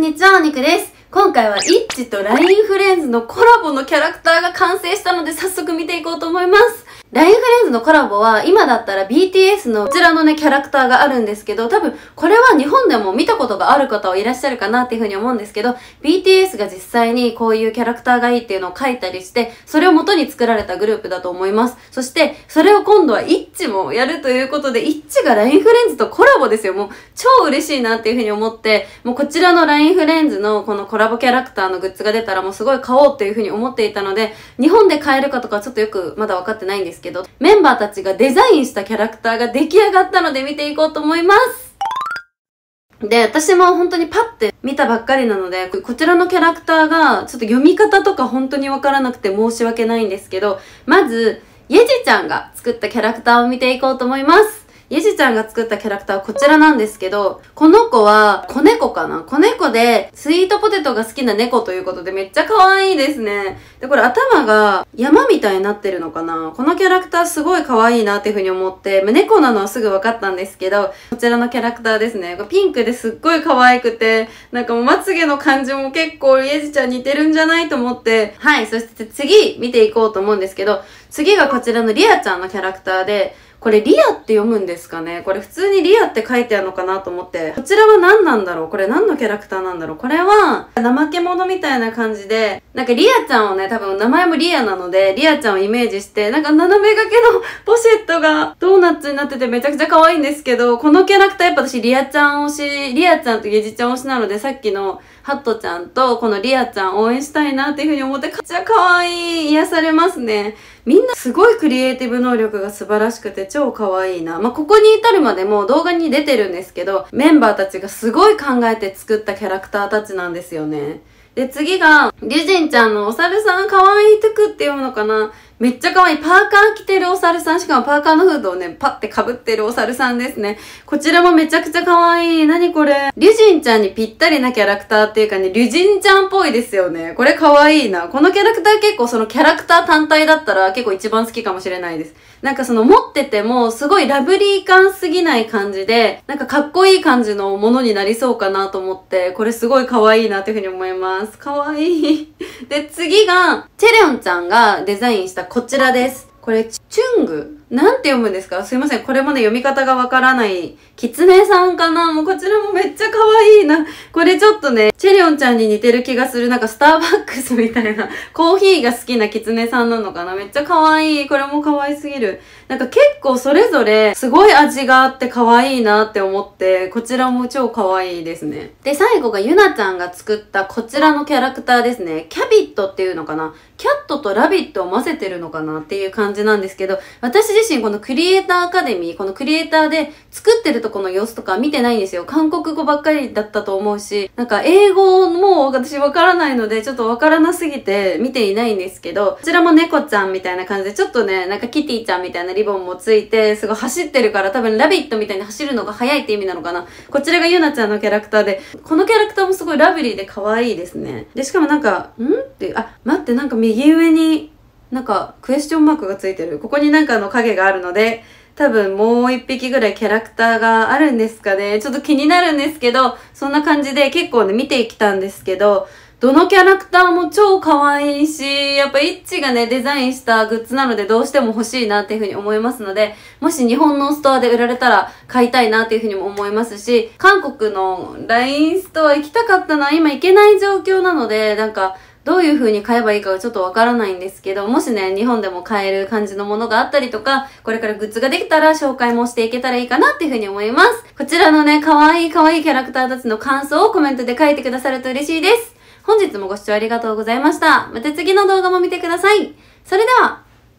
にちは、お肉です。今回はイッチと LINE フレンズのコラボのキャラクターが完成したので早速見ていこうと思います。LINE フレンズのコラボは今だったら BTS のこちらのねキャラクターがあるんですけど、多分これは日本でも見たことがある方はいらっしゃるかなっていうふうに思うんですけど、 BTS が実際にこういうキャラクターがいいっていうのを書いたりして、それを元に作られたグループだと思います。そしてそれを今度はイッチもやるということで、イッチが LINE フレンズとコラボですよ。もう超嬉しいなっていうふうに思って、もうこちらの LINE フレンズのこのコラボキャラクターのグッズが出たらもうすごい買おうっていうふうに思っていたので、日本で買えるかとかちょっとよくまだ分かってないんですけど、メンバーたちがデザインしたキャラクターが出来上がったので見ていこうと思います。で、私も本当にパッて見たばっかりなので、こちらのキャラクターがちょっと読み方とか本当にわからなくて申し訳ないんですけど、まず、イェジちゃんが作ったキャラクターを見ていこうと思います。イェジちゃんが作ったキャラクターはこちらなんですけど、この子は子猫かな？子猫でスイートポテトが好きな猫ということでめっちゃ可愛いですね。で、これ頭が山みたいになってるのかな？このキャラクターすごい可愛いなっていうふうに思って、猫なのはすぐ分かったんですけど、こちらのキャラクターですね。ピンクですっごい可愛くて、なんかもうまつげの感じも結構イェジちゃん似てるんじゃないと思って、はい、そして次見ていこうと思うんですけど、次がこちらのリアちゃんのキャラクターで、これリアって読むんですかね？これ普通にリアって書いてあるのかなと思って。こちらは何なんだろう？これ何のキャラクターなんだろう？これは、怠け者みたいな感じで、なんかリアちゃんをね、多分名前もリアなので、リアちゃんをイメージして、なんか斜め掛けのポシェットがドーナツになっててめちゃくちゃ可愛いんですけど、このキャラクターやっぱ私リアちゃん推し、リアちゃんとゲジちゃん推しなので、さっきのハットちゃんとこのリアちゃん応援したいなっていうふうに思って、めっちゃ可愛い。癒されますね。みんなすごいクリエイティブ能力が素晴らしくて超可愛いな。ここに至るまでも動画に出てるんですけど、メンバーたちがすごい考えて作ったキャラクターたちなんですよね。で、次が、リュジンちゃんのお猿さん、可愛いトゥクって読むのかな？めっちゃ可愛い。パーカー着てるお猿さん。しかもパーカーのフードをね、パッて被ってるお猿さんですね。こちらもめちゃくちゃ可愛い。何これ？リュジンちゃんにぴったりなキャラクターっていうかね、リュジンちゃんっぽいですよね。これ可愛いな。このキャラクター結構そのキャラクター単体だったら結構一番好きかもしれないです。なんかその持っててもすごいラブリー感すぎない感じで、なんかかっこいい感じのものになりそうかなと思って、これすごい可愛いなっていうふうに思います。可愛い。で、次が、チェレオンちゃんがデザインしたこちらです。これ、チュングなんて読むんですか？すいません。これもね、読み方がわからない。キツネさんかな？もうこちらもめっちゃ可愛いな。これちょっとね、チェレオンちゃんに似てる気がする。なんかスターバックスみたいな、コーヒーが好きなキツネさんなのかな？めっちゃ可愛い。これも可愛すぎる。なんか結構それぞれすごい味があって可愛いなって思って、こちらも超可愛いですね。で、最後がユナちゃんが作ったこちらのキャラクターですね。キャビットっていうのかな？キャットとラビットを混ぜてるのかなっていう感じなんですけど、私自身このクリエイターアカデミー、このクリエイターで作ってるとこの様子とか見てないんですよ。韓国語ばっかりだったと思うし、なんか英語も私わからないので、ちょっとわからなすぎて見ていないんですけど、こちらも猫ちゃんみたいな感じで、ちょっとね、なんかキティちゃんみたいなリボンもついて、すごい走ってるから多分ラビットみたいに走るのが速いって意味なのかな。こちらがユナちゃんのキャラクターで、このキャラクターもすごいラブリーで可愛いですね。で、しかもなんか、待って、なんか右上に、なんかクエスチョンマークがついてる。ここになんかの影があるので、多分もう一匹ぐらいキャラクターがあるんですかね。ちょっと気になるんですけど、そんな感じで結構ね、見てきたんですけど、どのキャラクターも超可愛いし、やっぱイッチがね、デザインしたグッズなのでどうしても欲しいなっていうふうに思いますので、もし日本のストアで売られたら買いたいなっていうふうにも思いますし、韓国の LINE ストア行きたかったな、今行けない状況なので、なんか、どういう風に買えばいいかがちょっとわからないんですけど、もしね、日本でも買える感じのものがあったりとか、これからグッズができたら紹介もしていけたらいいかなっていう風に思います。こちらのね、可愛いキャラクターたちの感想をコメントで書いてくださると嬉しいです。本日もご視聴ありがとうございました。また次の動画も見てください。それでは、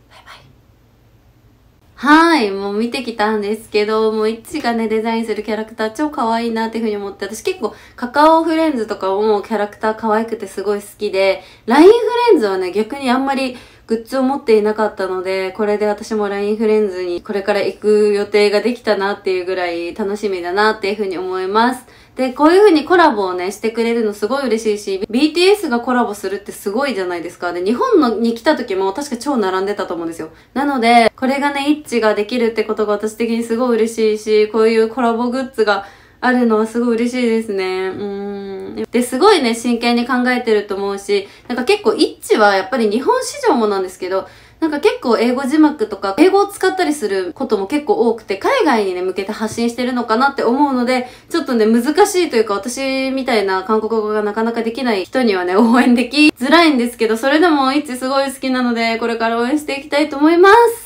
はい、もう見てきたんですけど、もうイッチがね、デザインするキャラクター超可愛いなっていう風に思って、私結構カカオフレンズとかもキャラクター可愛くてすごい好きで、LINE フレンズはね、逆にあんまりグッズを持っていなかったので、これで私も LINE フレンズにこれから行く予定ができたなっていうぐらい楽しみだなっていう風に思います。で、こういう風にコラボをね、してくれるのすごい嬉しいし、BTS がコラボするってすごいじゃないですか。で、日本に来た時も確か超並んでたと思うんですよ。なので、これがね、イッチができるってことが私的にすごい嬉しいし、こういうコラボグッズがあるのはすごい嬉しいですね。で、すごいね、真剣に考えてると思うし、なんか結構イッチはやっぱり日本市場もなんですけど、なんか結構英語字幕とか、英語を使ったりすることも結構多くて、海外にね、向けて発信してるのかなって思うので、ちょっとね、難しいというか、私みたいな韓国語がなかなかできない人にはね、応援できづらいんですけど、それでもイッチすごい好きなので、これから応援していきたいと思います。